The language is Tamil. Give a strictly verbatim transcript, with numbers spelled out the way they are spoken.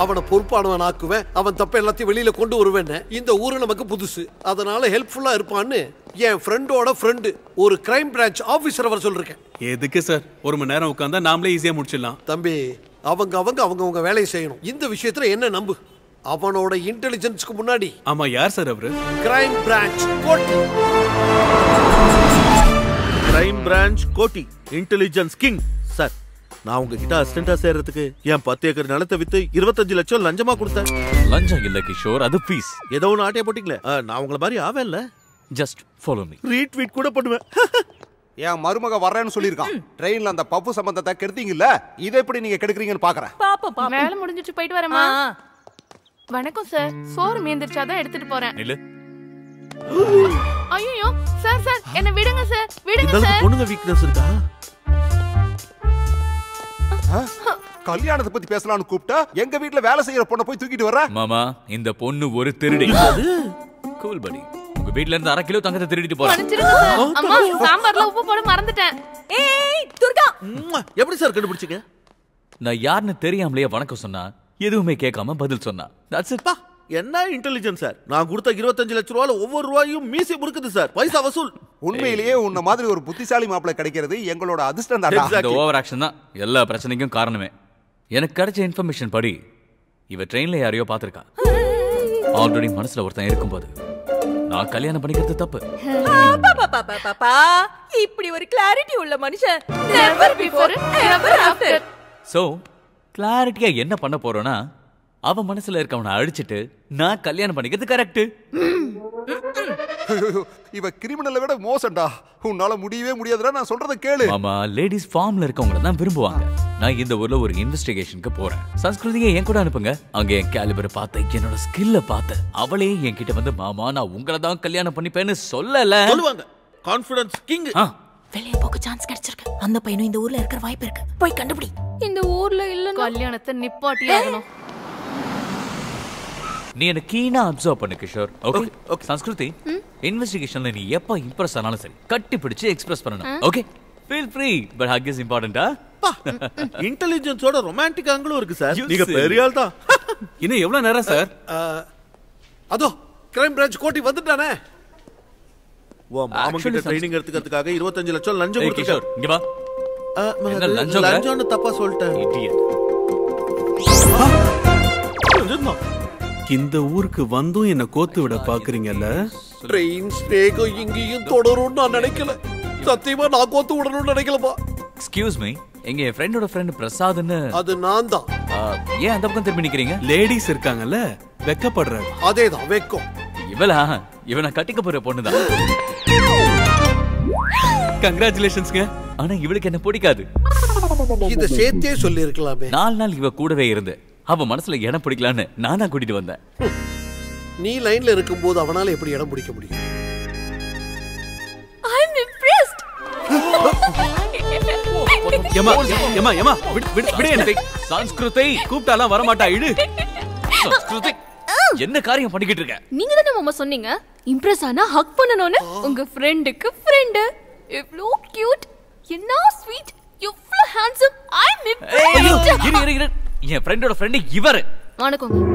அவனை பொறுப்பானவன் ஆக்குவேன், அவன் தப்ப எல்லாத்தையும் வெளியில கொண்டு வருவேன். இந்த ஊரு நமக்கு புதுசு, அதனால ஹெல்ப்ஃபுல்லா இருப்பான்னு என் ஃப்ரெண்டோட ஃப்ரெண்டு ஒரு கிரைம் பிரான்ச் ஆபீசர் வர சொல்லிருக்கேன். எதுக்கு சார்? ஒரு மணி நேரம் உட்கார்ந்தா நாமளே ஈஸியா முடிச்சிடலாம். தம்பி, அவங்க அவங்க அவங்கவங்க வேலையை செய்யணும். இந்த விஷயத்துல என்ன நம்பு, அவனோட இன்டெலிஜென்ஸ்க்கு முன்னாடி. ஆமா, யார் சார் அவரு? Crime branch Kotti. Crime branch Kotti, intelligence king. Sir, நான் உங்ககிட்ட அசிஸ்டண்டா சேர்றதுக்கு என் பத்து ஏக்கர் நிலத்தை வித்து இருபத்தஞ்சு லட்சம் லஞ்சமா கொடுத்தேன். லஞ்சம் இல்ல கிஷோர், அது ஃபீஸ். ஏதோ ஒன்று ஆட்டைய போட்டீங்களே, நான் உங்களை மாதிரி ஆவேன்ல. Just follow me. ரீட்வீட் கூட பண்ணுவேன். என் மருமக வர்றேன்னு சொல்லியிருக்கான். ட்ரெயின்ல அந்த பப்பு சம்பந்தத்தை கெடுத்தீங்கல்ல, இதை எப்படி நீங்க கெடுக்கிறீங்கன்னு பாக்குறேன். பாப்போம் பாப்போம். வேலை முடிஞ்சிட்டு போயிட்டு வரேமா. வணக்கம் சார், சோறு மீந்திருச்சாதான் எடுத்துட்டு போறேன். இல்ல ஐயோ சார் சார் என்ன விடுங்க சார், விடுங்க சார். பொண்ணுங்க வீக்னஸ் இருக்கா? கல்யாணத்தை பத்தி பேசலாம்னு கூப்பிட்டா எங்க வீட்ல வேலை செய்யற பொண்ணை போய் தூக்கிட்டு வர. மாமா, இந்த பொண்ணு ஒரு திருடி. கூல் படி, உங்க வீட்ல இருந்து அரை கிலோ தங்கத்தை திருடிட்டு போறேன். அம்மா, சாம்பார்ல உப்பு போட மறந்துட்டேன். ஏய் துர்கா, எப்படி சார் கண்டுபிடிச்சீங்க? நான் யாருன்னு தெரியாமலே வணக்கம் சொன்னா, எதுவுமே கேட்காம பதில் சொன்னா. That's it. என்ன இன்டெலிஜென்ஸ் சார்? நான் கொடுத்த இருபத்தஞ்சு லட்சம் ரூபாயில ஒவ்வொரு ரூபாயும் மீசி முறுக்குது சார். பைசா வசூல். உண்மையிலேயே உன்ன மாதிரி ஒரு புத்திசாலி மாப்பிள்ளை கிடைக்கிறது எங்களோட அதிர்ஷ்டம் தான். இந்த ஓவர் ஆக்ஷன் தான் எல்லா பிரச்சனைக்கும் காரணமே. எனக்கு கிடைச்ச இன்ஃபர்மேஷன் படி இவ ட்ரெயின்ல யாரையோ பாத்திருக்கா. ஆல்ரெடி மனசுல ஒருத்தன் இருக்கும்போது நான் கல்யாணம் பண்ணிக்கிறது தப்பு. இப்படி ஒரு கிளாரிட்டி உள்ள மனுஷன் never before ever after. So கிளாரிட்டியா என்ன பண்ண போறோம்னா, அவ மனசுல இருக்கவனை அழிச்சிட்டு நான் கல்யாணம் பண்ணிக்கிறது கரெக்ட். இவ கிரிமினலை விட மோசம்டா. உன்னால முடியவே முடியாதுடா, நான் சொல்றத கேளு. மாமா, லேடிஸ் ஃபார்ம்ல இருக்கவங்கள தான் விரும்புவாங்க. நான் இந்த ஊர்ல ஒரு இன்வெஸ்டிகேஷனுக்கு போறேன். சன்ஸ்கிருதியை என் கூட அனுப்புங்க. அங்க என் கேலிபரை பார்த்து, என்னோட ஸ்கில்ல பார்த்து அவளே என்கிட்ட வந்து, மாமா நான் உங்களை தான் கல்யாணம் பண்ணிப்பேன்னு சொல்லல சொல்லுவாங்க. Confidence king. வெளியே போக சான்ஸ் கிடைச்சிருக்கு. அந்த பையனும் இந்த ஊர்ல இருக்கிற வாய்ப்பு இருக்கு. போய் கண்டுபிடி. இந்த ஊர்ல இல்ல, கல்யாணத்தை நிப்பாட்டி ஆகணும். நீ என்ன கீனா அப்சர்வ் பண்ணு கிஷோர். Okay okay. சன்ஸ்கிருதி, இன்வெஸ்டிகேஷன்ல நீ எப்ப இம்ப்ரெஸ் ஆனாலும் சரி, கட்டி பிடிச்சு எக்ஸ்பிரஸ் பண்ணணும். Okay, feel free, but hug is இம்பார்ட்டன்ட்டா. இன்டெலிஜென்ஸோட ரொமான்டிக் ஆங்கிளும் இருக்கு சார். நீங்க பெரிய ஆள் தான். இன்னும் எவ்வளவு நேரம் சார்? அதோ கிரைம் பிரான்ச் கோட்டி வந்துட்டானே. ஓ, மாமா கிட்ட ட்ரைனிங் எடுத்துக்கிறதுக்காக இருபத்தஞ்சு லட்சம் லஞ்சம் கொடுத்துட்டார். இங்க வா. என்ன லஞ்சம்? லஞ்சம்னு தப்பா சொல்லிட்டேன். இடியட். இந்த ஊருக்கு வந்தும் என்ன கோத்து விட பாக்குறீங்கல்ல? ட்ரெயின் ஸ்னேகம் இங்கேயும் தொடரும் நான் நினைக்கல. சத்தியமா நான் கோத்து விடணும்னு நினைக்கலப்பா. எக்ஸ்கியூஸ் மீ, எங்க என் ஃப்ரெண்டோட ஃப்ரெண்ட் பிரசாத்னு. அது நான் தான். ஏன் அந்த பக்கம் திரும்பி நிக்கிறீங்க? லேடிஸ் இருக்காங்கல்ல, வெக்கப்படுறாரு. அதேதான் வெக்கம். இவளா? இவனை கட்டிக்க போற பொண்ணுதான். கங்க்ராச்சுலேஷன்ஸ்ங்க. ஆனா இவளுக்கு என்ன பிடிக்காது. இத சேர்த்தே சொல்லி இருக்கலாமே. நாலு நாள் இவ கூடவே இருந்து அவ மனசுல இடம் பிடிக்கலான்னு நான் தான் கூட்டிட்டு வந்தேன். நீ லைன்ல இருக்கும்போது அவனால எப்படி இடம் பிடிக்க முடியும்? I'm impressed. ஏமா ஏமா ஏமா விடு விடு என்ன? சன்ஸ்கிருதி கூப்பிட்டாலாம் வர மாட்டா. இடு. சன்ஸ்கிருதி என்ன காரியம் பண்ணிக்கிட்டு இருக்க? நீங்க தானே மாமா சொன்னீங்க இம்ப்ரெஸ் ஆனா ஹக் பண்ணனும்னு. உங்க ஃப்ரெண்டுக்கு ஃப்ரெண்ட் எவ்ளோ கியூட், என்ன ஸ்வீட், எவ்ளோ ஹேண்ட்சம். I'm impressed. இரு இரு இரு, என் ஃப்ரெண்டோட ஃப்ரெண்ட் இவரு. வணக்கம்.